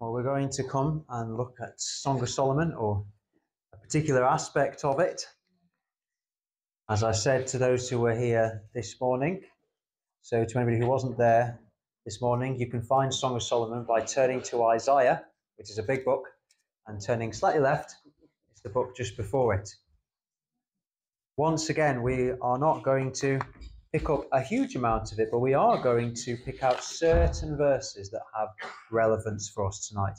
Well, we're going to come and look at Song of Solomon, or a particular aspect of it. As I said to those who were here this morning, so to anybody who wasn't there this morning, you can find Song of Solomon by turning to Isaiah, which is a big book, and turning slightly left, it's the book just before it. Once again, we are not going to pick up a huge amount of it, but we are going to pick out certain verses that have relevance for us tonight.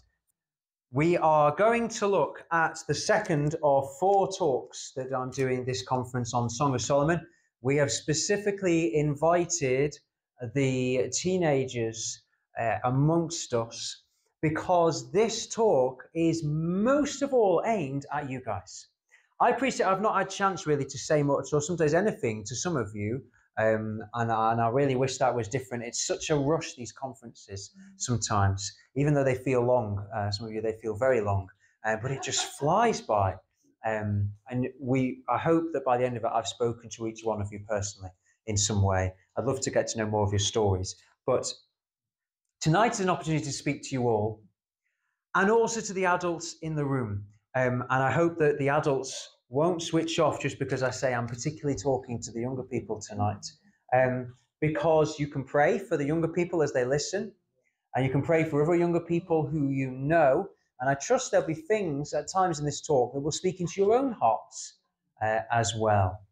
We are going to look at the second of 4 talks that I'm doing this conference on Song of Solomon. We have specifically invited the teenagers amongst us because this talk is most of all aimed at you guys. I appreciate I've not had a chance really to say much or sometimes anything to some of you, and I really wish that was different. It's such a rush, these conferences, sometimes, even though they feel long. Some of you, they feel very long, but it just flies by. And I hope that by the end of it, I've spoken to each one of you personally in some way. I'd love to get to know more of your stories. But tonight is an opportunity to speak to you all, and also to the adults in the room. And I hope that the adults won't switch off just because I say I'm particularly talking to the younger people tonight. Because you can pray for the younger people as they listen, and you can pray for other younger people who you know. And I trust there'll be things at times in this talk that will speak into your own hearts as well.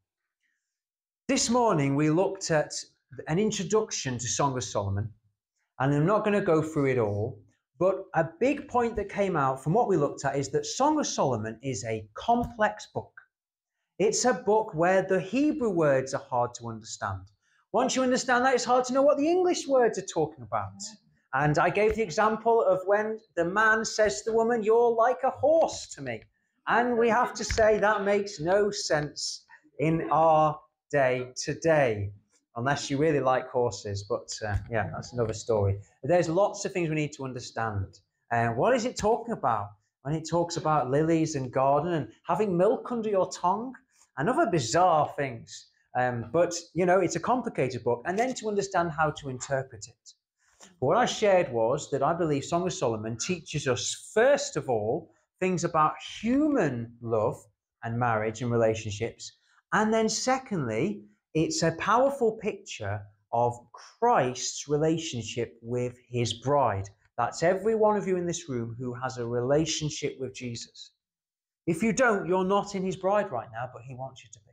This morning we looked at an introduction to Song of Solomon, and I'm not going to go through it all. But a big point that came out from what we looked at is that Song of Solomon is a complex book. It's a book where the Hebrew words are hard to understand. Once you understand that, it's hard to know what the English words are talking about. And I gave the example of when the man says to the woman, "You're like a horse to me." And we have to say that makes no sense in our day today. Unless you really like horses, but yeah, that's another story. There's lots of things we need to understand. What is it talking about when it talks about lilies and garden and having milk under your tongue and other bizarre things? But, you know, it's a complicated book. And then to understand how to interpret it. But what I shared was that I believe Song of Solomon teaches us, first of all, things about human love and marriage and relationships. And then secondly, it's a powerful picture of Christ's relationship with his bride. That's every one of you in this room who has a relationship with Jesus. If you don't, you're not in his bride right now, but he wants you to be.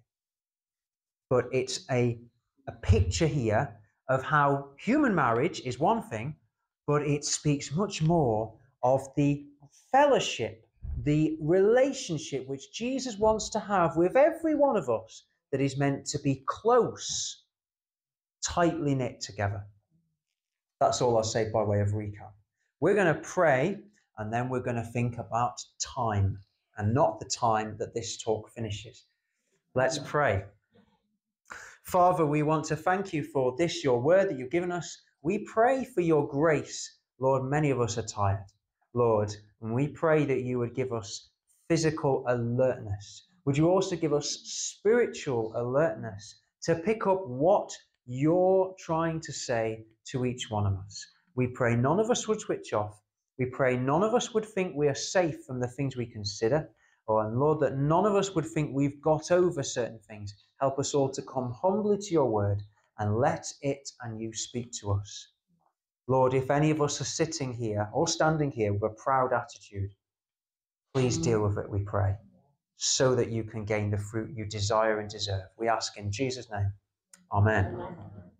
But it's a picture here of how human marriage is one thing, but it speaks much more of the fellowship, the relationship which Jesus wants to have with every one of us, that is meant to be close, tightly knit together. That's all I'll say by way of recap. We're going to pray, and then we're going to think about time, and not the time that this talk finishes. Let's pray. Father, we want to thank you for this, your word that you've given us. We pray for your grace. Lord, many of us are tired, Lord, and we pray that you would give us physical alertness. Would you also give us spiritual alertness to pick up what you're trying to say to each one of us? We pray none of us would switch off. We pray none of us would think we are safe from the things we consider. And Lord, that none of us would think we've got over certain things. Help us all to come humbly to your word and let it and you speak to us. Lord, if any of us are sitting here or standing here with a proud attitude, please deal with it, we pray, so that you can gain the fruit you desire and deserve. We ask in Jesus' name. Amen. Amen.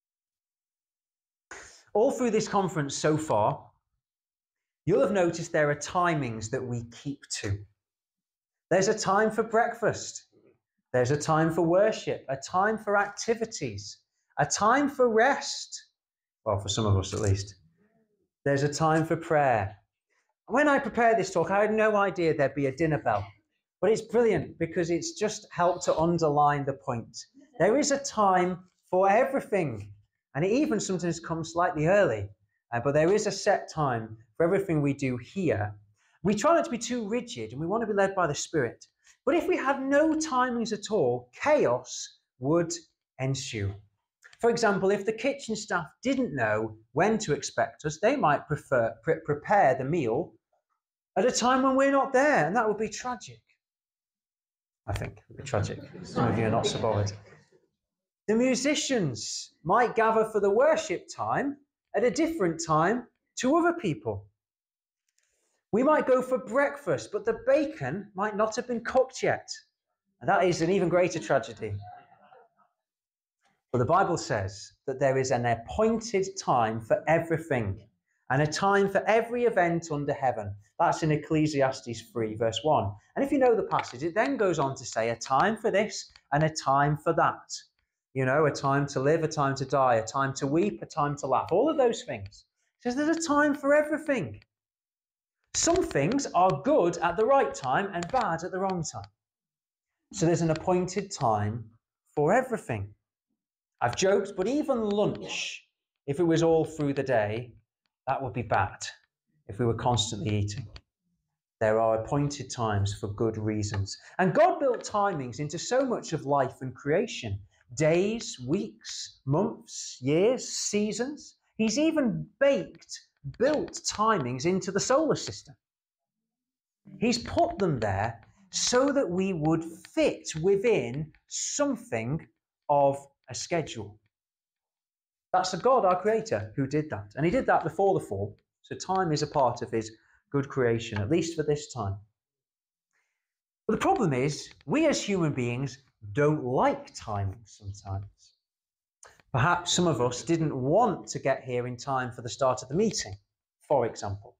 All through this conference so far, you'll have noticed there are timings that we keep to. There's a time for breakfast. There's a time for worship, a time for activities, a time for rest. Well, for some of us at least. There's a time for prayer. When I prepared this talk, I had no idea there'd be a dinner bell. But it's brilliant because it's just helped to underline the point. There is a time for everything. And it even sometimes comes slightly early. But there is a set time for everything we do here. We try not to be too rigid, and we want to be led by the Spirit. But if we had no timings at all, chaos would ensue. For example, if the kitchen staff didn't know when to expect us, they might prepare the meal at a time when we're not there, and that would be tragic. I think it would be tragic. Some of you are not so bothered. The musicians might gather for the worship time at a different time to other people. We might go for breakfast, but the bacon might not have been cooked yet. And that is an even greater tragedy. But the Bible says that there is an appointed time for everything and a time for every event under heaven. That's in Ecclesiastes 3, verse 1. And if you know the passage, it then goes on to say a time for this and a time for that. You know, a time to live, a time to die, a time to weep, a time to laugh. All of those things. It says there's a time for everything. Some things are good at the right time and bad at the wrong time. So there's an appointed time for everything. I've joked, but even lunch, if it was all through the day, that would be bad if we were constantly eating. There are appointed times for good reasons. And God built timings into so much of life and creation. Days, weeks, months, years, seasons. He's even built timings into the solar system. He's put them there so that we would fit within something of a schedule. That's the God, our creator, who did that. And he did that before the fall. So time is a part of his good creation, at least for this time. But the problem is, we as human beings don't like timing sometimes. Perhaps some of us didn't want to get here in time for the start of the meeting, for example.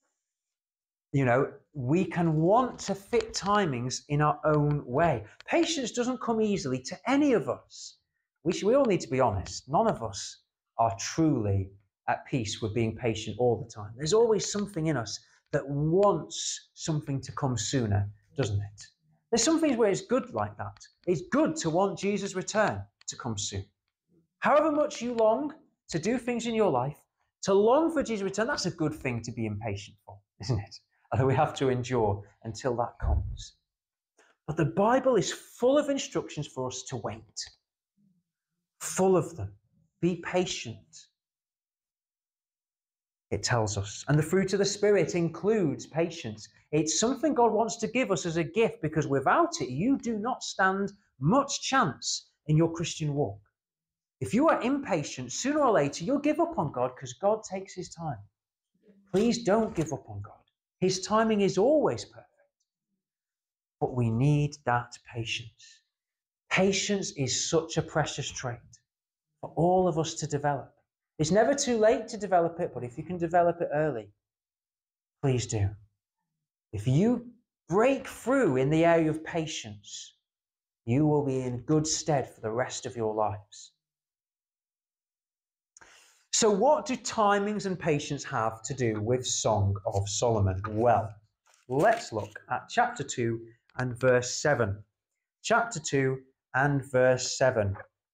You know, we can want to fit timings in our own way. Patience doesn't come easily to any of us. We all need to be honest. None of us are truly at peace with being patient all the time. There's always something in us that wants something to come sooner, doesn't it? There's some things where it's good like that. It's good to want Jesus' return to come soon. However much you long to do things in your life, to long for Jesus' return, that's a good thing to be impatient for, isn't it? Although we have to endure until that comes. But the Bible is full of instructions for us to wait. Full of them. Be patient. It tells us. And the fruit of the Spirit includes patience. It's something God wants to give us as a gift, because without it, you do not stand much chance in your Christian walk. If you are impatient, sooner or later, you'll give up on God, because God takes his time. Please don't give up on God. His timing is always perfect. But we need that patience. Patience is such a precious trait for all of us to develop. It's never too late to develop it, but if you can develop it early, please do. If you break through in the area of patience, you will be in good stead for the rest of your lives. So what do timings and patience have to do with Song of Solomon? Well, let's look at chapter 2 and verse 7. Chapter 2 and verse 7.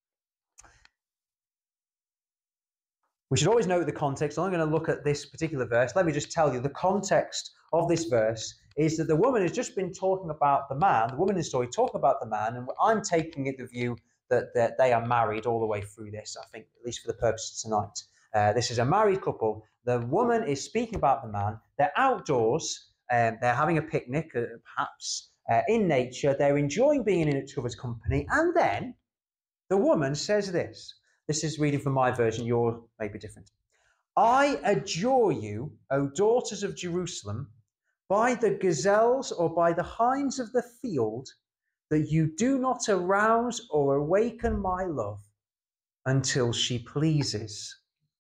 We should always note the context. I'm going to look at this particular verse. Let me just tell you, the context of this verse is that the woman has just been talking about the man, the woman in the story talking about the man, and I'm taking it the view that they are married all the way through this, I think, at least for the purposes of tonight. This is a married couple. The woman is speaking about the man. They're outdoors. They're having a picnic, perhaps, in nature. They're enjoying being in each other's company. And then the woman says this. This is reading from my version. Yours may be different. I adjure you, O daughters of Jerusalem, by the gazelles or by the hinds of the field, that you do not arouse or awaken my love until she pleases.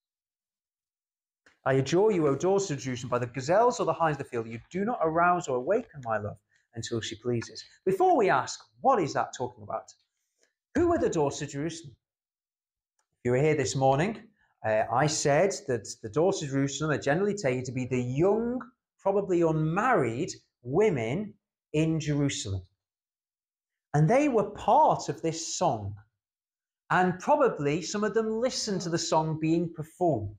I adjure you, O daughters of Jerusalem, by the gazelles or the hinds of the field, you do not arouse or awaken my love until she pleases. Before we ask, what is that talking about? Who are the daughters of Jerusalem? If you were here this morning, I said that the daughters of Jerusalem are generally taken to be the young, probably unmarried women in Jerusalem. And they were part of this song. And probably some of them listened to the song being performed.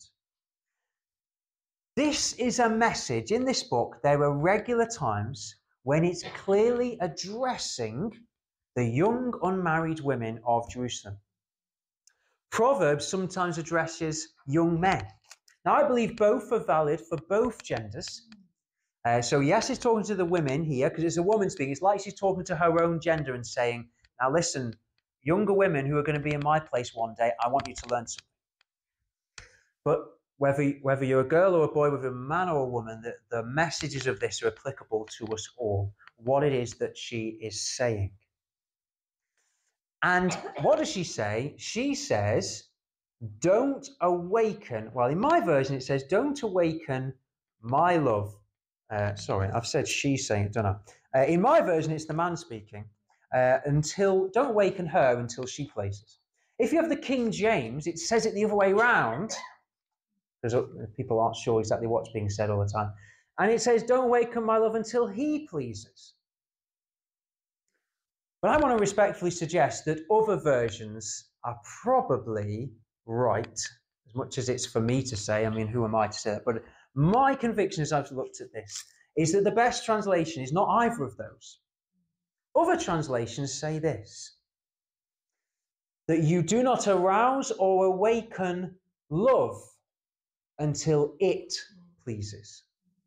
This is a message in this book. There are regular times when it's clearly addressing the young unmarried women of Jerusalem. Proverbs sometimes addresses young men. Now, I believe both are valid for both genders. So yes, it's talking to the women here because it's a woman speaking. It's like she's talking to her own gender and saying, now listen, younger women who are going to be in my place one day, I want you to learn something. But whether you're a girl or a boy, whether a man or a woman, the messages of this are applicable to us all, what it is that she is saying. And what does she say? She says, don't awaken. Well, in my version, it says, don't awaken my love. Sorry, I've said she's saying it, don't I? In my version, it's the man speaking. Don't awaken her until she pleases. If you have the King James, it says it the other way around, because people aren't sure exactly what's being said all the time. And it says, don't awaken my love until he pleases. But I want to respectfully suggest that other versions are probably right, as much as it's for me to say. I mean, who am I to say that? But my conviction as I've looked at this is that the best translation is not either of those. Other translations say this, that you do not arouse or awaken love until it pleases.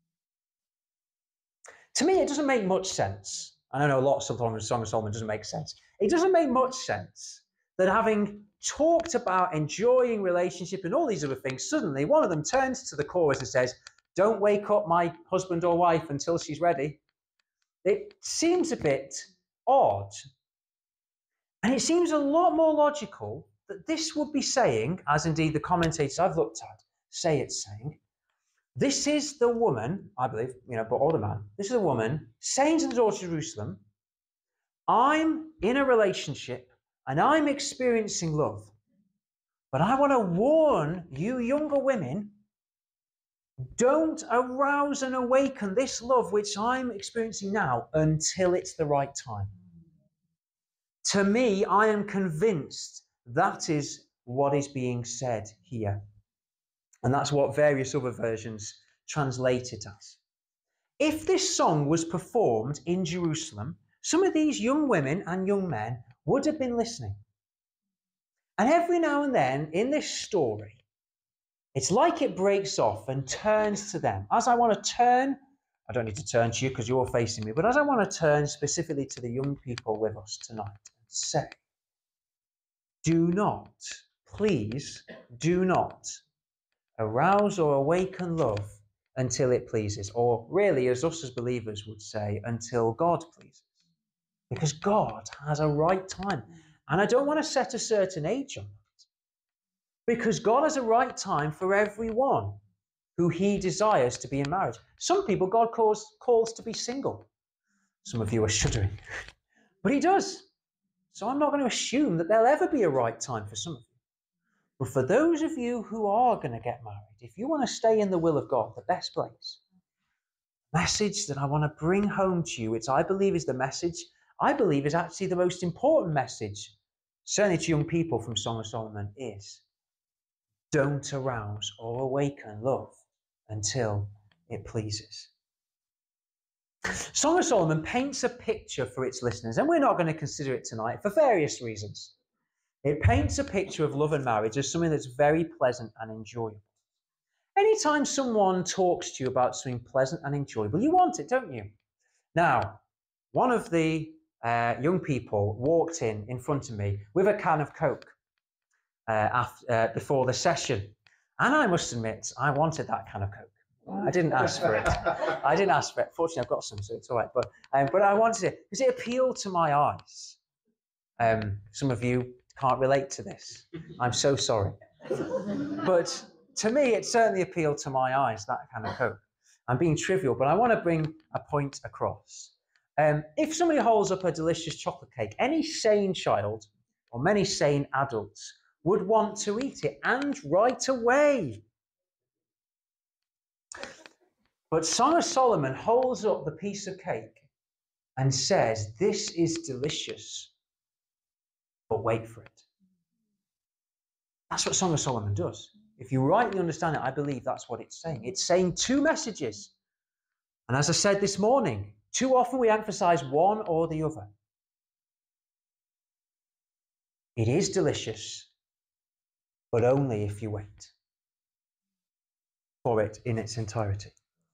To me, it doesn't make much sense. I know a lot of sometimes Song of Solomon doesn't make sense. It doesn't make much sense that having talked about enjoying relationship and all these other things, suddenly one of them turns to the chorus and says, don't wake up my husband or wife until she's ready. It seems a bit odd. And it seems a lot more logical that this would be saying, as indeed the commentators I've looked at say it's saying, this is the woman, I believe, or the man, this is a woman saying to the daughter of Jerusalem, I'm in a relationship and I'm experiencing love, but I want to warn you younger women, don't arouse and awaken this love which I'm experiencing now until it's the right time. To me, I am convinced that is what is being said here. And that's what various other versions translate it as. If this song was performed in Jerusalem, some of these young women and young men would have been listening. And every now and then in this story, it's like it breaks off and turns to them. As I want to turn, I don't need to turn to you because you're facing me, but as I want to turn specifically to the young people with us tonight and say, do not, please do not arouse or awaken love until it pleases, or really, as us as believers would say, until God pleases. Because God has a right time. And I don't want to set a certain age on that. Because God has a right time for everyone who he desires to be in marriage. Some people God calls to be single. Some of you are shuddering. But he does. So I'm not going to assume that there'll ever be a right time for some of you. But for those of you who are going to get married, if you want to stay in the will of God, the best place, message that I want to bring home to you, which I believe is the message, I believe is actually the most important message, certainly to young people from Song of Solomon, is don't arouse or awaken love until it pleases. Song of Solomon paints a picture for its listeners, and we're not going to consider it tonight for various reasons. It paints a picture of love and marriage as something that's very pleasant and enjoyable. Anytime someone talks to you about something pleasant and enjoyable, you want it, don't you? Now, one of the young people walked in front of me with a can of Coke before the session. And I must admit, I wanted that can of Coke. I didn't ask for it. Fortunately, I've got some, so it's all right. But I wanted it because it appealed to my eyes. Some of you can't relate to this. I'm so sorry. But to me, it certainly appealed to my eyes, that kind of Coke. I'm being trivial, but I want to bring a point across. If somebody holds up a delicious chocolate cake, any sane child or many sane adults would want to eat it, and right away. But Song of Solomon holds up the piece of cake and says, this is delicious, but wait for it. That's what Song of Solomon does. If you rightly understand it, I believe that's what it's saying. It's saying two messages. And as I said this morning, too often we emphasize one or the other. It is delicious, but only if you wait for it in its entirety.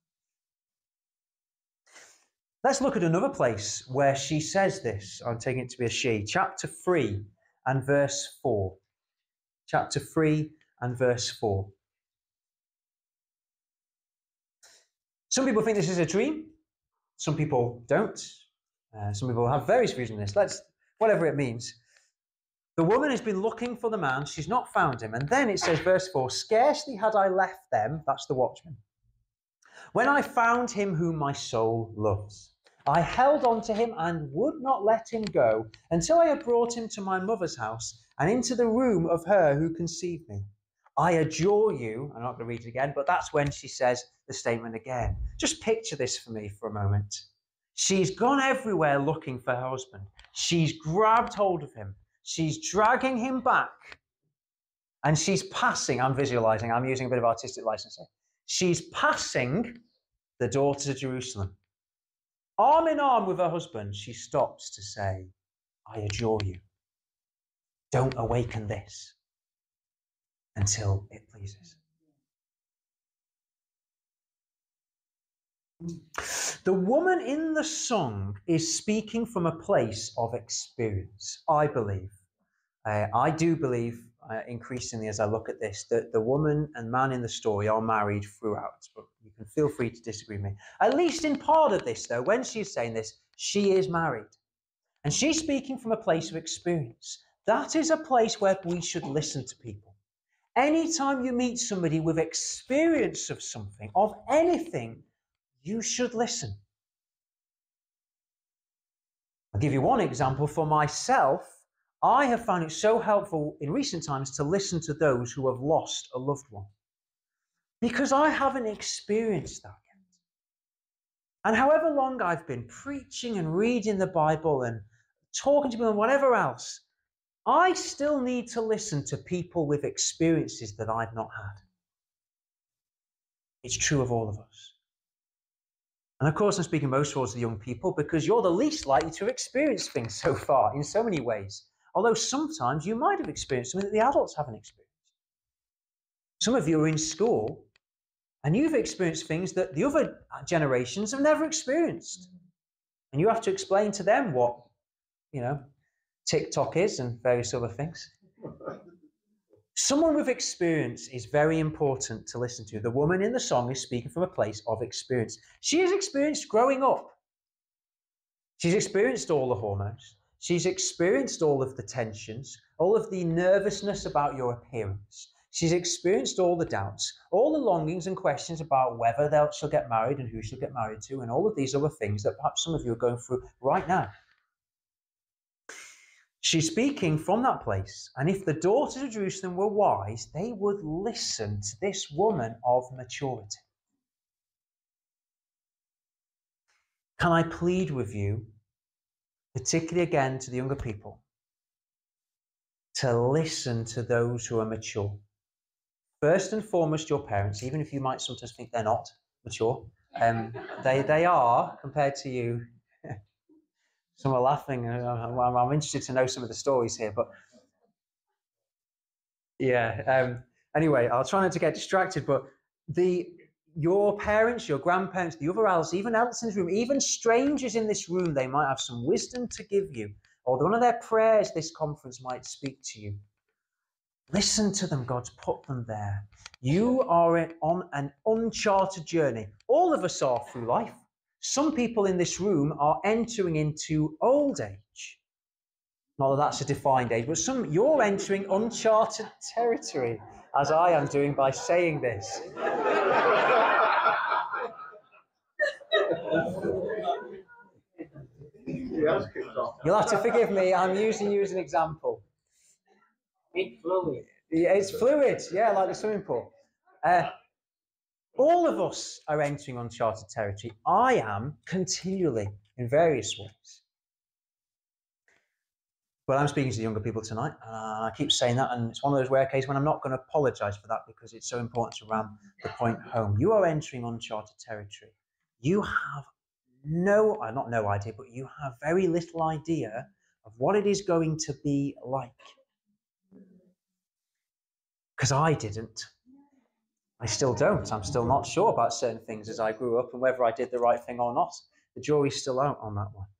Let's look at another place where she says this. I'm taking it to be a she. Chapter 3 and verse 4. Chapter 3 and verse 4. Some people think this is a dream. Some people don't. Some people have various views on this. Whatever it means. The woman has been looking for the man. She's not found him. And then it says, verse 4, scarcely had I left them, that's the watchman, when I found him whom my soul loves. I held on to him and would not let him go until I had brought him to my mother's house and into the room of her who conceived me. I adjure you, I'm not going to read it again, but that's when she says the statement again. Just picture this for me for a moment. She's gone everywhere looking for her husband. She's grabbed hold of him. She's dragging him back. And she's passing, I'm visualizing, I'm using a bit of artistic license here. She's passing the daughters of Jerusalem. Arm in arm with her husband, she stops to say, I adjure you, don't awaken this until it pleases. The woman in the song is speaking from a place of experience, I believe. I do believe, increasingly as I look at this, that the woman and man in the story are married throughout, but you can feel free to disagree with me. At least in part of this, though, when she's saying this, she is married. And she's speaking from a place of experience. That is a place where we should listen to people. Anytime you meet somebody with experience of something, of anything, you should listen. I'll give you one example. For myself, I have found it so helpful in recent times to listen to those who have lost a loved one, because I haven't experienced that yet. And however long I've been preaching and reading the Bible and talking to people and whatever else, I still need to listen to people with experiences that I've not had. It's true of all of us. And of course, I'm speaking most towards the young people because you're the least likely to have experienced things so far in so many ways. Although sometimes you might have experienced something that the adults haven't experienced. Some of you are in school and you've experienced things that the other generations have never experienced. And you have to explain to them what, TikTok is and various other things. Someone with experience is very important to listen to. The woman in the song is speaking from a place of experience. She has experienced growing up. She's experienced all the hormones. She's experienced all of the tensions, all of the nervousness about your appearance. She's experienced all the doubts, all the longings and questions about whether she'll get married and who she'll get married to, and all of these other things that perhaps some of you are going through right now. She's speaking from that place, and if the daughters of Jerusalem were wise, they would listen to this woman of maturity. Can I plead with you, particularly again to the younger people, to listen to those who are mature? First and foremost, your parents, even if you might sometimes think they're not mature, they are compared to you. Some are laughing. I'm interested to know some of the stories here, but yeah. Anyway, I'll try not to get distracted. But your parents, your grandparents, the other adults, even adults in this room, even strangers in this room, they might have some wisdom to give you, or one of their prayers this conference might speak to you. Listen to them. God's put them there. You are on an uncharted journey. All of us are through life. Some people in this room are entering into old age. Not that that's a defined age, but you're entering uncharted territory, as I am doing by saying this. You'll have to forgive me. I'm using you as an example. It's fluid. Yeah, it's fluid. Yeah, like the swimming pool. All of us are entering uncharted territory. I am continually in various ways. But I'm speaking to the younger people tonight, and I keep saying that, and it's one of those rare cases when I'm not going to apologize for that because it's so important to ram the point home. You are entering uncharted territory. You have not no idea, but you have very little idea of what it is going to be like. Because I didn't. I still don't. I'm still not sure about certain things as I grew up and whether I did the right thing or not. The jury's still out on that one.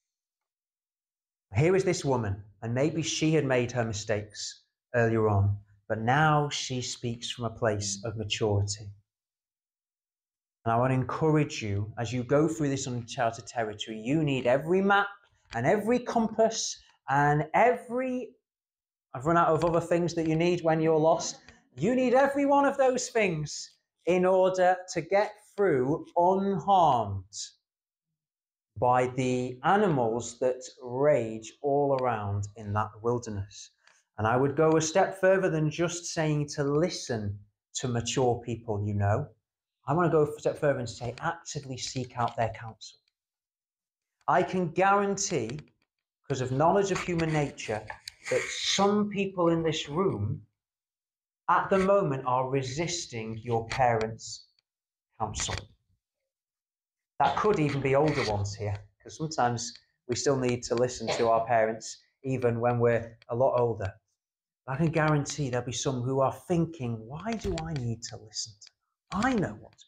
Here is this woman, and maybe she had made her mistakes earlier on, but now she speaks from a place of maturity. And I want to encourage you, as you go through this uncharted territory, you need every map and every compass and I've run out of other things that you need when you're lost. You need every one of those things in order to get through unharmed by the animals that rage all around in that wilderness. And I would go a step further than just saying to listen to mature people, you know. I want to go a step further and say actively seek out their counsel. I can guarantee, because of knowledge of human nature, that some people in this room at the moment are resisting your parents' counsel. That could even be older ones here, because sometimes we still need to listen to our parents even when we're a lot older. I can guarantee there'll be some who are thinking, why do I need to listen to them? I know what's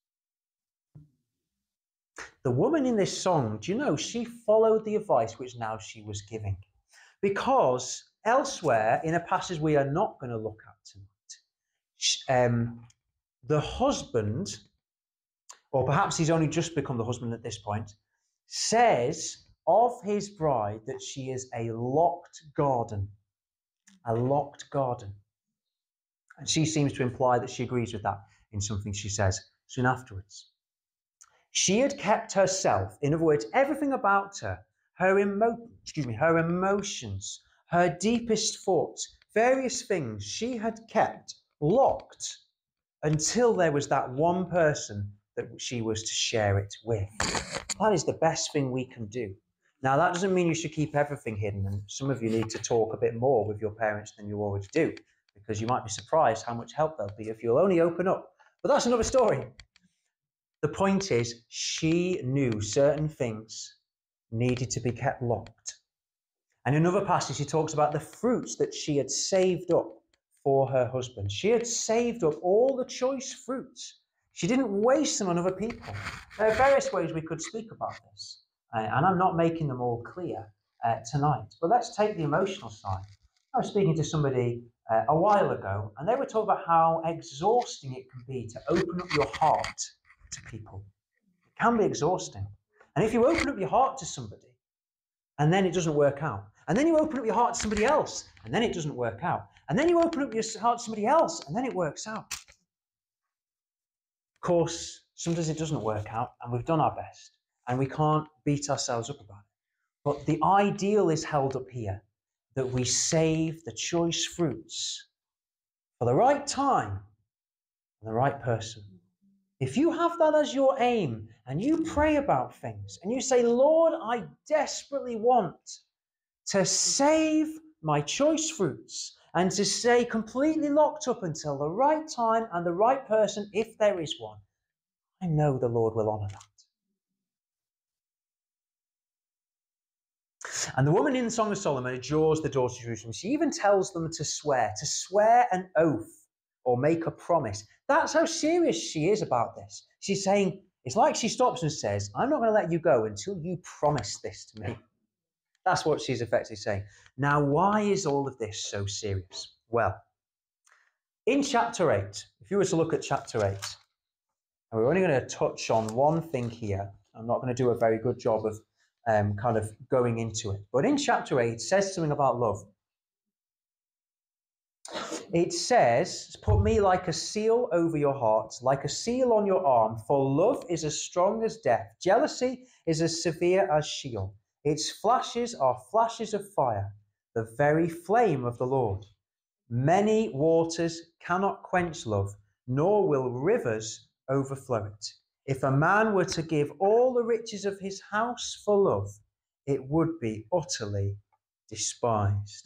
best. The woman in this song, do you know, she followed the advice which now she was giving. Because elsewhere, in a passage we are not going to look at tonight, the husband, or perhaps he's only just become the husband at this point, says of his bride that she is a locked garden. A locked garden. And she seems to imply that she agrees with that in something she says soon afterwards. She had kept herself, in other words, everything about her, her emotions, her deepest thoughts, various things she had kept locked until there was that one person that she was to share it with. That is the best thing we can do. Now, that doesn't mean you should keep everything hidden, and some of you need to talk a bit more with your parents than you already do, because you might be surprised how much help they'll be if you'll only open up. But that's another story. The point is, she knew certain things needed to be kept locked. And in another passage, she talks about the fruits that she had saved up for her husband. She had saved up all the choice fruits. She didn't waste them on other people. There are various ways we could speak about this. And I'm not making them all clear tonight. But let's take the emotional side. I was speaking to somebody a while ago, and they were talking about how exhausting it can be to open up your heart to people. It can be exhausting. And if you open up your heart to somebody, and then it doesn't work out, and then you open up your heart to somebody else, and then it doesn't work out, and then you open up your heart to somebody else, and then it works out. Of course, sometimes it doesn't work out, and we've done our best. And we can't beat ourselves up about it. But the ideal is held up here, that we save the choice fruits for the right time and the right person. If you have that as your aim and you pray about things and you say, Lord, I desperately want to save my choice fruits and to stay completely locked up until the right time and the right person, if there is one, I know the Lord will honour that. And the woman in the Song of Solomon adjures the daughters of Jerusalem. She even tells them to swear an oath or make a promise. That's how serious she is about this. She's saying, it's like she stops and says, I'm not going to let you go until you promise this to me. That's what she's effectively saying. Now, why is all of this so serious? Well, in chapter 8, if you were to look at chapter 8, and we're only going to touch on one thing here. I'm not going to do a very good job of kind of going into it. But in chapter 8, it says something about love. It says, put me like a seal over your heart, like a seal on your arm, for love is as strong as death. Jealousy is as severe as Sheol. Its flashes are flashes of fire, the very flame of the Lord. Many waters cannot quench love, nor will rivers overflow it. If a man were to give all the riches of his house for love, it would be utterly despised.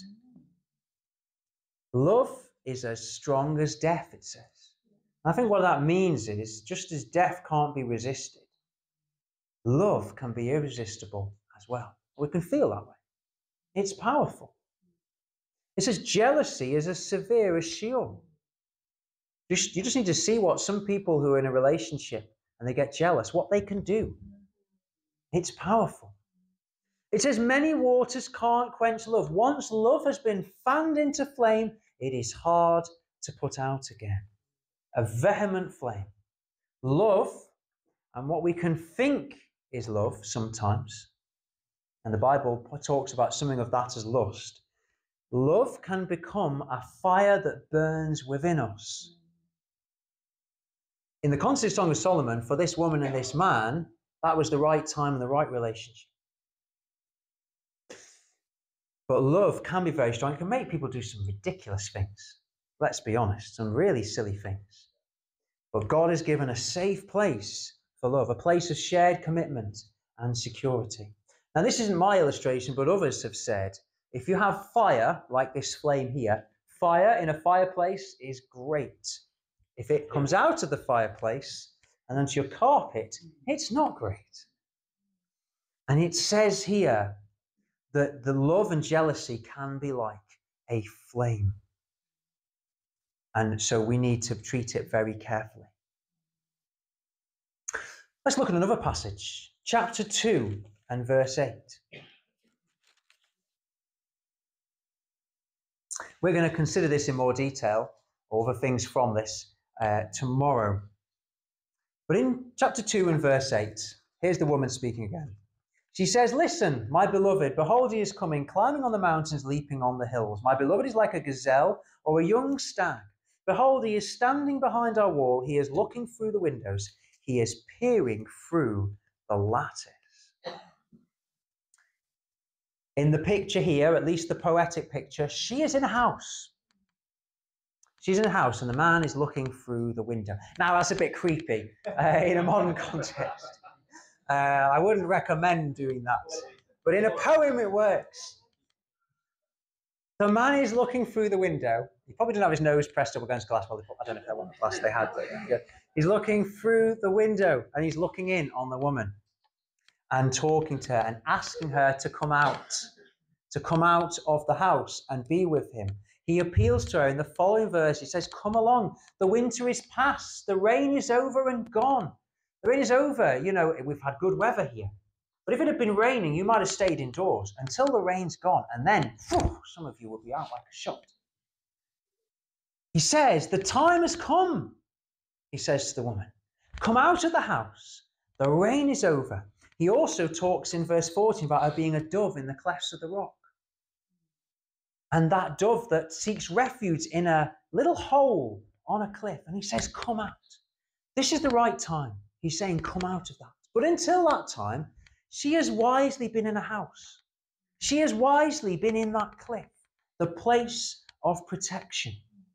Love is as strong as death, it says. I think what that means is, just as death can't be resisted, love can be irresistible as well. We can feel that way. It's powerful. It says jealousy is as severe as Sheol. You just need to see what some people who are in a relationship and they get jealous, what they can do. It's powerful. It says many waters can't quench love. Once love has been fanned into flame, it is hard to put out again. A vehement flame. Love, and what we can think is love sometimes, and the Bible talks about something of that as lust. Love can become a fire that burns within us. In the context of Song of Solomon, for this woman and this man, that was the right time and the right relationship. But love can be very strong. It can make people do some ridiculous things. Let's be honest, some really silly things. But God has given a safe place for love, a place of shared commitment and security. Now, this isn't my illustration, but others have said, if you have fire, like this flame here, fire in a fireplace is great. If it comes out of the fireplace and onto your carpet, it's not great. And it says here that the love and jealousy can be like a flame. And so we need to treat it very carefully. Let's look at another passage, chapter 2 and verse 8. We're going to consider this in more detail, or other things from this, tomorrow. But in chapter 2 and verse 8, here's the woman speaking again. She says, "Listen, my beloved, behold, he is coming, climbing on the mountains, leaping on the hills. My beloved is like a gazelle or a young stag. Behold, he is standing behind our wall. He is looking through the windows. He is peering through the lattice." In the picture here, at least the poetic picture, she is in a house. She's in a house and the man is looking through the window. Now, that's a bit creepy in a modern context. I wouldn't recommend doing that. But in a poem, it works. The man is looking through the window. He probably didn't have his nose pressed up against glass. Well, I don't know if that one glass they had. But yeah. He's looking through the window and he's looking in on the woman and talking to her and asking her to come out of the house and be with him. He appeals to her in the following verse. He says, "Come along. The winter is past. The rain is over and gone." The rain is over. You know, we've had good weather here. But if it had been raining, you might have stayed indoors until the rain's gone. And then, some of you will be out like a shot. He says, "The time has come," he says to the woman. "Come out of the house. The rain is over." He also talks in verse 14 about her being a dove in the clefts of the rock. And that dove that seeks refuge in a little hole on a cliff. And he says, "Come out." This is the right time. He's saying, come out of that. But until that time, she has wisely been in a house. She has wisely been in that cliff, the place of protection.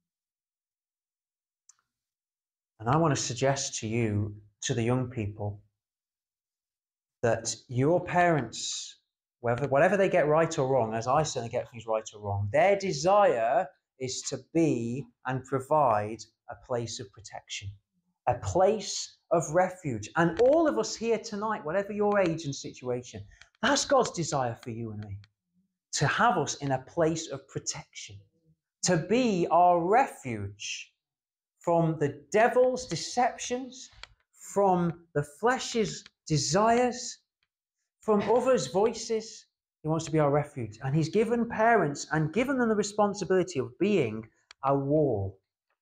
And I want to suggest to you, to the young people, that your parents, whatever they get right or wrong, as I certainly get things right or wrong, their desire is to be and provide a place of protection, a place of refuge. And all of us here tonight, whatever your age and situation, that's God's desire for you and me, to have us in a place of protection, to be our refuge from the devil's deceptions, from the flesh's desires, from others' voices. He wants to be our refuge. And he's given parents and given them the responsibility of being a wall.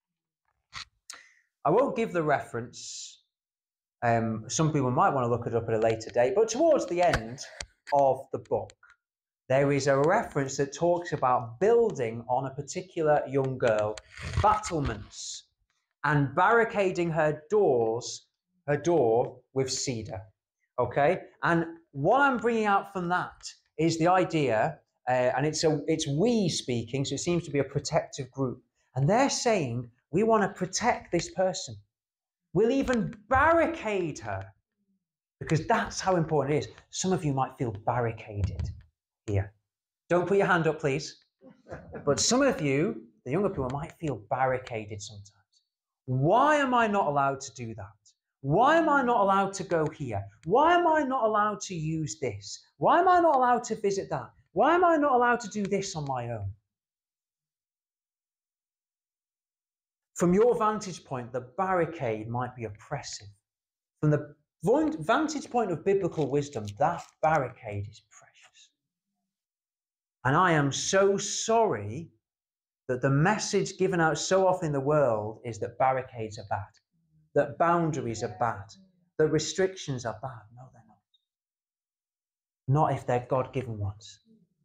I won't give the reference. Some people might want to look it up at a later date, but towards the end of the book, there is a reference that talks about building on a particular young girl battlements and barricading her door with cedar. Okay? And what I'm bringing out from that is the idea, and it's we speaking, so it seems to be a protective group. And they're saying, we want to protect this person. We'll even barricade her, because that's how important it is. Some of you might feel barricaded here. Don't put your hand up, please. But some of you, the younger people, might feel barricaded sometimes. Why am I not allowed to do that? Why am I not allowed to go here? Why am I not allowed to use this? Why am I not allowed to visit that? Why am I not allowed to do this on my own? From your vantage point, the barricade might be oppressive. From the vantage point of biblical wisdom, that barricade is precious. And I am so sorry that the message given out so often in the world is that barricades are bad, that boundaries are bad, that restrictions are bad. No, they're not. Not if they're God-given ones.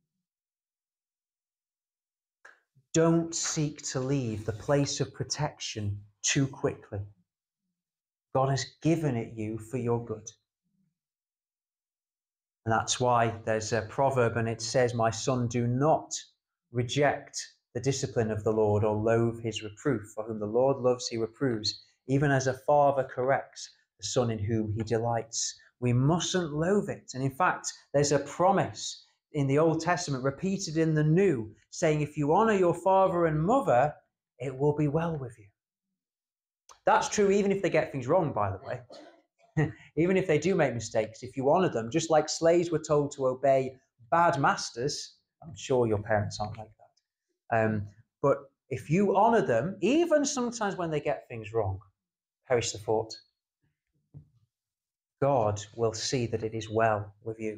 Don't seek to leave the place of protection too quickly. God has given it you for your good. And that's why there's a proverb and it says, "My son, do not reject the discipline of the Lord or loathe his reproof. For whom the Lord loves, he reproves, even as a father corrects the son in whom he delights." We mustn't loathe it. And in fact, there's a promise in the Old Testament, repeated in the New, saying, if you honor your father and mother, it will be well with you. That's true even if they get things wrong, by the way. Even if they do make mistakes, if you honor them, just like slaves were told to obey bad masters, I'm sure your parents aren't like that. But if you honor them, even sometimes when they get things wrong, perish the thought, God will see that it is well with you.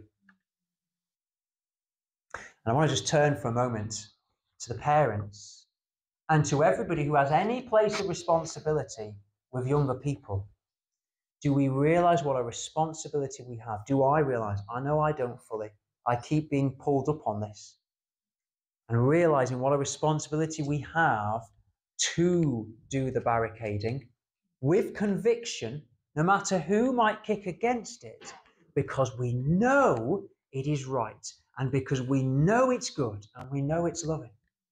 And I want to just turn for a moment to the parents and to everybody who has any place of responsibility with younger people. Do we realize what a responsibility we have? Do I realize? I know I don't fully. I keep being pulled up on this. And realizing what a responsibility we have to do the barricading with conviction, no matter who might kick against it, because we know it is right, and because we know it's good, and we know it's loving.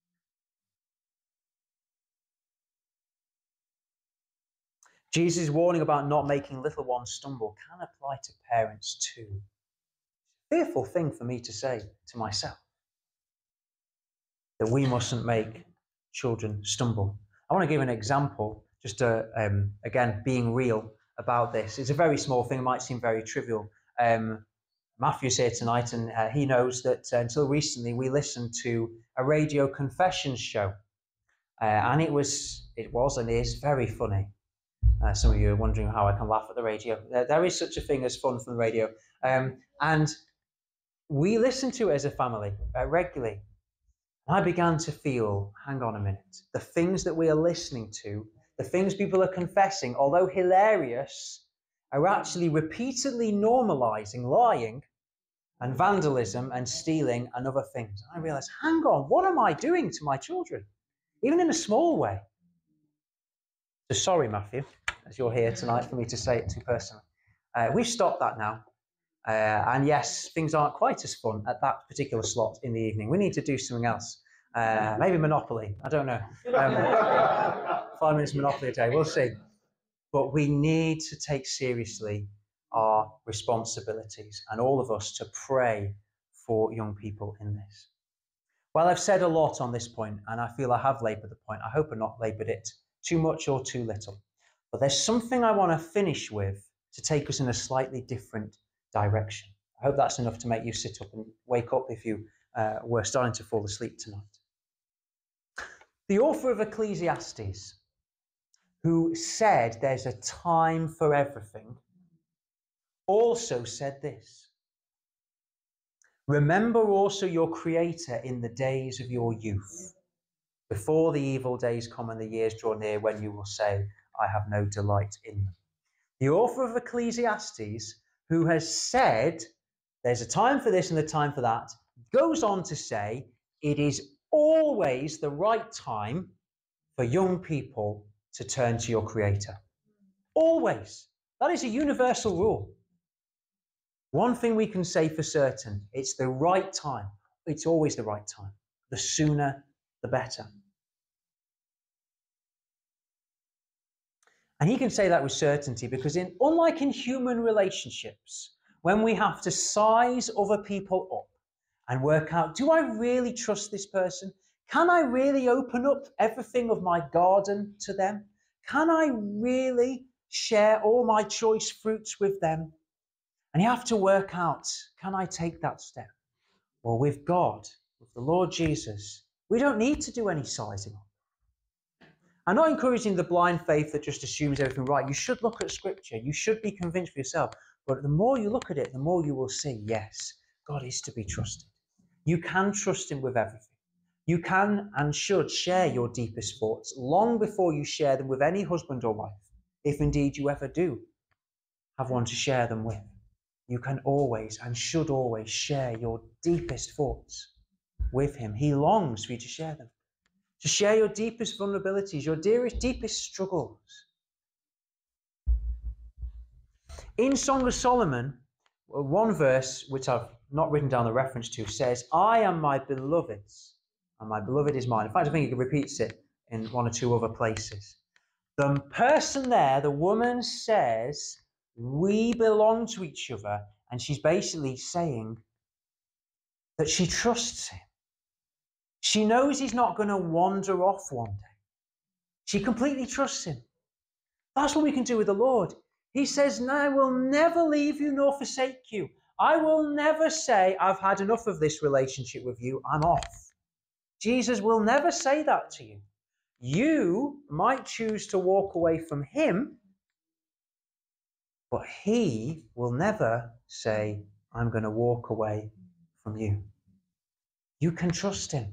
Jesus' warning about not making little ones stumble can apply to parents too. Fearful thing for me to say to myself, that we mustn't make children stumble. I want to give an example, just again, being real about this. It's a very small thing, it might seem very trivial. Matthew's here tonight, and he knows that until recently we listened to a radio confessions show. And it was and is very funny. Some of you are wondering how I can laugh at the radio. There is such a thing as fun from the radio. And we listen to it as a family regularly. And I began to feel, hang on a minute, the things that we are listening to, the things people are confessing, although hilarious, are actually repeatedly normalizing lying and vandalism and stealing and other things. And I realized, hang on, what am I doing to my children? Even in a small way. So sorry, Matthew, as you're here tonight for me to say it too personally. We've stopped that now. And yes, things aren't quite as fun at that particular slot in the evening. We need to do something else. Maybe Monopoly. I don't know. 5 minutes Monopoly a day. We'll see. But we need to take seriously our responsibilities, and all of us to pray for young people in this. Well, I've said a lot on this point, and I feel I have laboured the point. I hope I've not laboured it too much or too little. But there's something I want to finish with to take us in a slightly different direction. I hope that's enough to make you sit up and wake up if you were starting to fall asleep tonight. The author of Ecclesiastes, who said there's a time for everything, also said this: remember also your Creator in the days of your youth, before the evil days come and the years draw near when you will say, I have no delight in them. The author of Ecclesiastes, who has said there's a time for this and a time for that, goes on to say it is always the right time for young people to turn to your Creator. Always. That is a universal rule. One thing we can say for certain, it's the right time. It's always the right time. The sooner, the better. And he can say that with certainty because unlike in human relationships, when we have to size other people up and work out, do I really trust this person? Can I really open up everything of my garden to them? Can I really share all my choice fruits with them? And you have to work out, can I take that step? Well, with God, with the Lord Jesus, we don't need to do any sizing up. I'm not encouraging the blind faith that just assumes everything right. You should look at Scripture. You should be convinced for yourself. But the more you look at it, the more you will see, yes, God is to be trusted. You can trust him with everything. You can and should share your deepest thoughts long before you share them with any husband or wife, if indeed you ever do have one to share them with. You can always and should always share your deepest thoughts with him. He longs for you to share them. To share your deepest vulnerabilities, your deepest struggles. In Song of Solomon, one verse, which I've not written down the reference to, says, I am my beloved's, and my beloved is mine. In fact, I think it repeats it in one or two other places. The person there, the woman says, we belong to each other, and she's basically saying that she trusts him. She knows he's not going to wander off one day. She completely trusts him. That's what we can do with the Lord. He says, no, I will never leave you nor forsake you. I will never say, I've had enough of this relationship with you, I'm off. Jesus will never say that to you. You might choose to walk away from him, but he will never say, I'm going to walk away from you. You can trust him.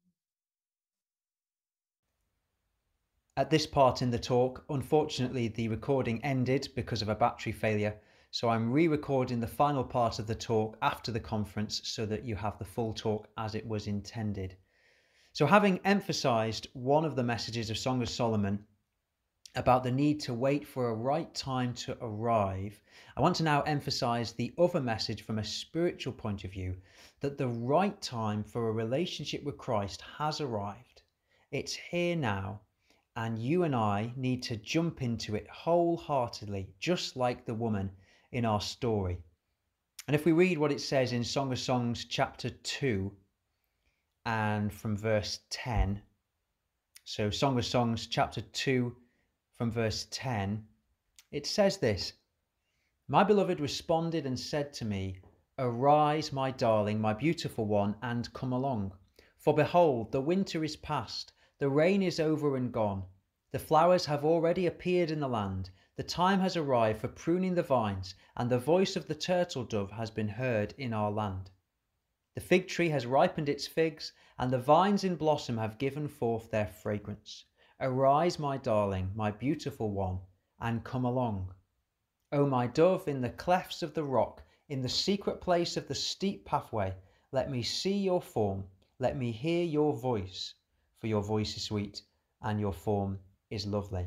At this part in the talk, unfortunately, the recording ended because of a battery failure. So I'm re-recording the final part of the talk after the conference so that you have the full talk as it was intended. So having emphasized one of the messages of Song of Solomon about the need to wait for a right time to arrive, I want to now emphasize the other message from a spiritual point of view, that the right time for a relationship with Christ has arrived. It's here now, and you and I need to jump into it wholeheartedly, just like the woman in our story. And if we read what it says in Song of Songs chapter 2 and from verse 10, so Song of Songs chapter 2 from verse 10, it says this, My beloved responded and said to me, Arise, my darling, my beautiful one, and come along. For behold, the winter is past, the rain is over and gone. The flowers have already appeared in the land. The time has arrived for pruning the vines, and the voice of the turtle dove has been heard in our land. The fig tree has ripened its figs, and the vines in blossom have given forth their fragrance. Arise, my darling, my beautiful one, and come along. O my dove, in the clefts of the rock, in the secret place of the steep pathway, let me see your form, let me hear your voice, for your voice is sweet, and your form is lovely.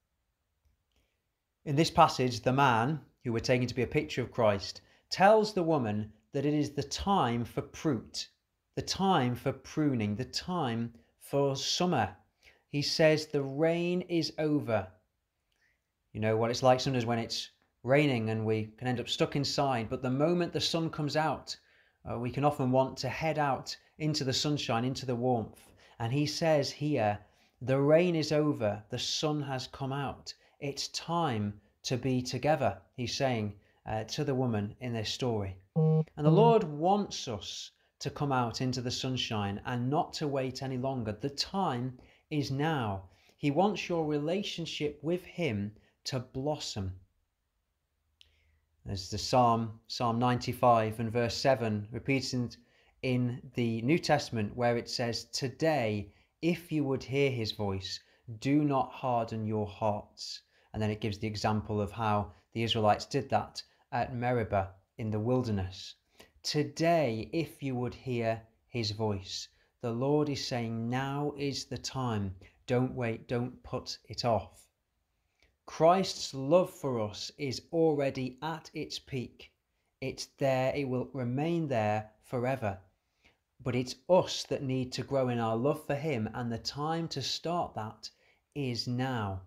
In this passage, the man, who we're taking to be a picture of Christ, tells the woman that it is the time for fruit, the time for pruning, the time for summer. He says the rain is over. You know what it's like sometimes when it's raining and we can end up stuck inside, but the moment the sun comes out, we can often want to head out into the sunshine, into the warmth. And he says here, the rain is over, the sun has come out. It's time to be together, he's saying to the woman in this story. And the Lord wants us to come out into the sunshine and not to wait any longer. The time is now. He wants your relationship with him to blossom. There's the Psalm 95 and verse 7, repeated in the New Testament, where it says, Today, if you would hear his voice, do not harden your hearts. And then it gives the example of how the Israelites did that at Meribah in the wilderness. Today, if you would hear his voice, the Lord is saying, now is the time. Don't wait, don't put it off. Christ's love for us is already at its peak. It's there, it will remain there forever. But it's us that need to grow in our love for him, and the time to start that is now.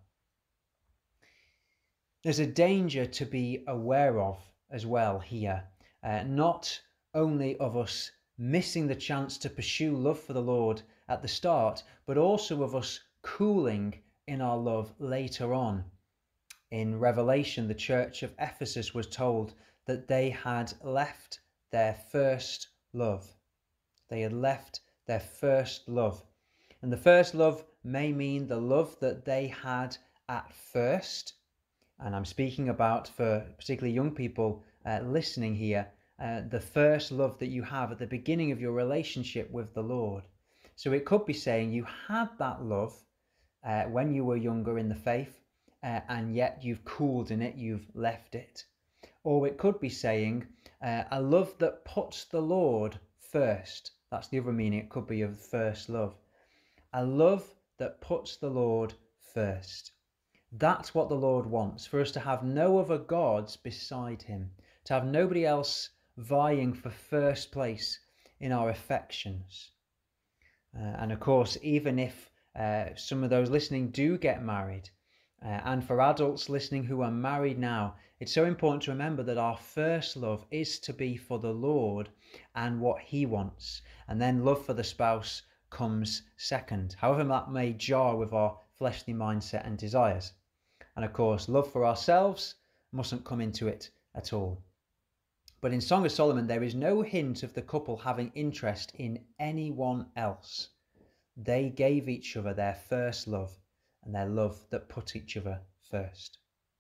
There's a danger to be aware of as well here, not only of us missing the chance to pursue love for the Lord at the start, but also of us cooling in our love later on. In Revelation, the church of Ephesus was told that they had left their first love. They had left their first love. And the first love may mean the love that they had at first. And I'm speaking about, for particularly young people listening here, the first love that you have at the beginning of your relationship with the Lord. So it could be saying you had that love when you were younger in the faith, and yet you've cooled in it, you've left it. Or it could be saying a love that puts the Lord first. That's the other meaning. It could be of first love. A love that puts the Lord first. That's what the Lord wants, for us to have no other gods beside him, to have nobody else vying for first place in our affections. And of course, even if some of those listening do get married, and for adults listening who are married now, it's so important to remember that our first love is to be for the Lord and what he wants. And then love for the spouse comes second, however that may jar with our fleshly mindset and desires. And of course, love for ourselves mustn't come into it at all. But in Song of Solomon, there is no hint of the couple having interest in anyone else. They gave each other their first love, and their love that put each other first.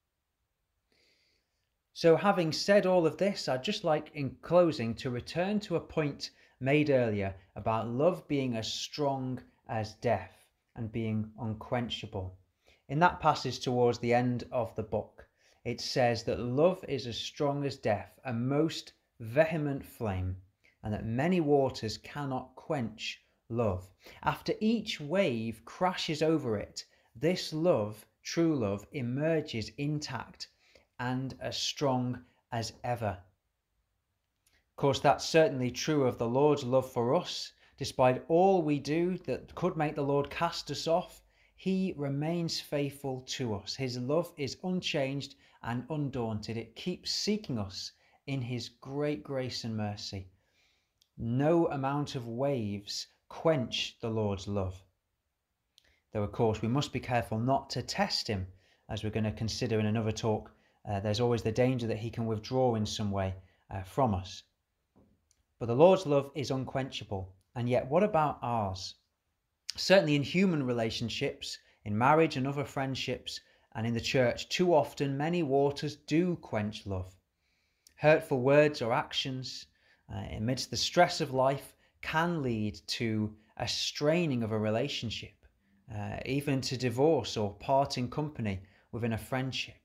So having said all of this, I'd just like in closing to return to a point made earlier about love being as strong as death and being unquenchable. In that passage towards the end of the book, it says that love is as strong as death, a most vehement flame, and that many waters cannot quench love. After each wave crashes over it, this love, true love, emerges intact and as strong as ever. Of course, that's certainly true of the Lord's love for us. Despite all we do that could make the Lord cast us off, he remains faithful to us. His love is unchanged and undaunted. It keeps seeking us in his great grace and mercy. No amount of waves quench the Lord's love. Though, of course, we must be careful not to test him, as we're going to consider in another talk. There's always the danger that he can withdraw in some way from us. But the Lord's love is unquenchable. And yet, what about ours? Certainly in human relationships, in marriage and other friendships, and in the church, too often many waters do quench love. Hurtful words or actions amidst the stress of life can lead to a straining of a relationship, even to divorce or parting company within a friendship.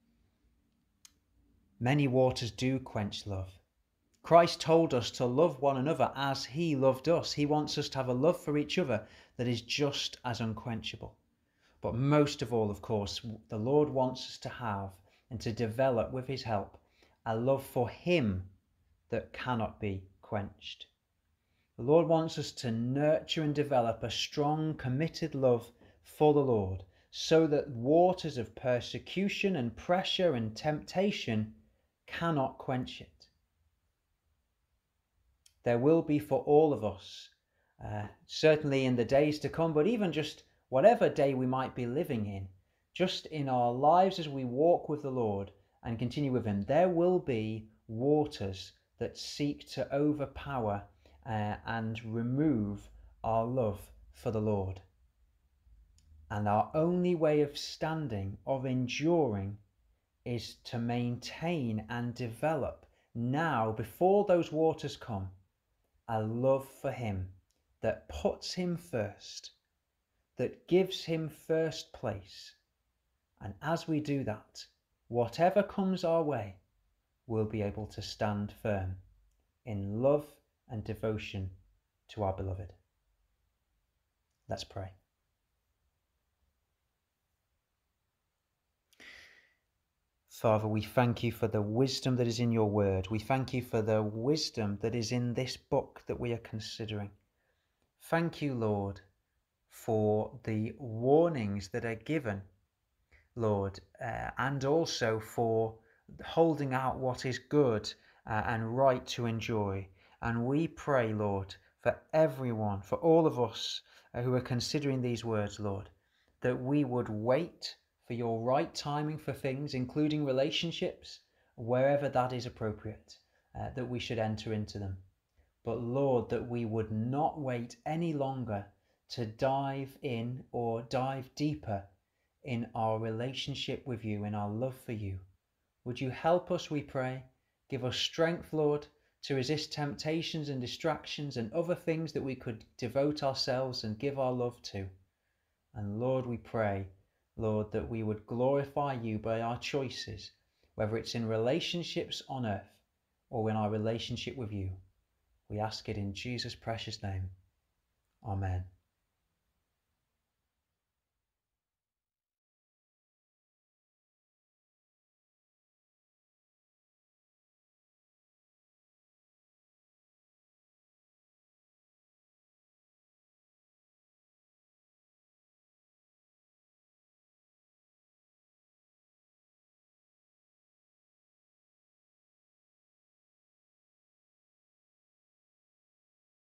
Many waters do quench love. Christ told us to love one another as he loved us. He wants us to have a love for each other that is just as unquenchable. But most of all, of course, the Lord wants us to have and to develop with his help a love for him that cannot be quenched. The Lord wants us to nurture and develop a strong, committed love for the Lord, so that waters of persecution and pressure and temptation cannot quench it. There will be for all of us, certainly in the days to come, but even just whatever day we might be living in, just in our lives as we walk with the Lord and continue with him, there will be waters that seek to overpower and remove our love for the Lord. And our only way of standing, of enduring, is to maintain and develop now, before those waters come, a love for him that puts him first, that gives him first place. And as we do that, whatever comes our way, we'll be able to stand firm in love and devotion to our beloved. Let's pray. Father, we thank you for the wisdom that is in your word. We thank you for the wisdom that is in this book that we are considering. Thank you, Lord, for the warnings that are given, Lord, and also for holding out what is good and right to enjoy. And we pray, Lord, for everyone, for all of us who are considering these words, Lord, that we would wait for your right timing for things, including relationships, wherever that is appropriate, that we should enter into them. But Lord, that we would not wait any longer to dive in or dive deeper in our relationship with you, in our love for you. Would you help us, we pray? Give us strength, Lord, to resist temptations and distractions and other things that we could devote ourselves and give our love to. And Lord, we pray, Lord, that we would glorify you by our choices, whether it's in relationships on earth or in our relationship with you. We ask it in Jesus' precious name. Amen.